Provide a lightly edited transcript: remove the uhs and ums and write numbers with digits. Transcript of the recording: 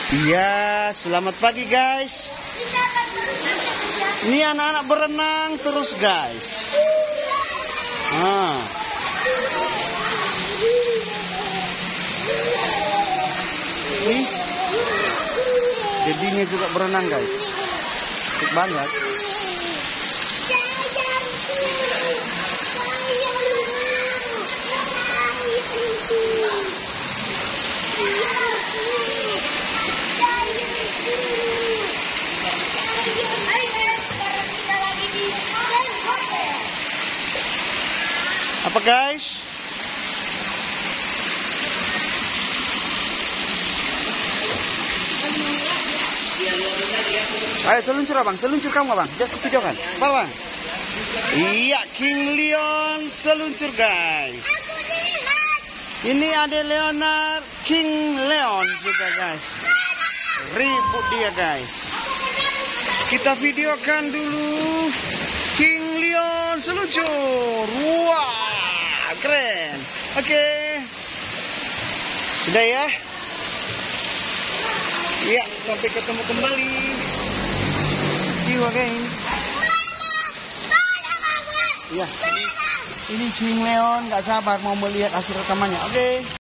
Iya, selamat pagi guys. Ini anak-anak berenang terus guys. Ini jadinya juga berenang guys. Asik banget. Apa guys? Ayo seluncur abang, seluncur kamu abang. Dia video kan? Apa bang? Iya, King Leon seluncur guys. Ini ada Leonard, King Leon juga guys. Ribut dia guys. Kita videokan dulu King Leon seluncur. Wah, keren. Oke. Sudah ya? Iya, sampai ketemu kembali. See you again. Iya, ini King Leon nggak sabar mau melihat hasil rekamannya. Oke.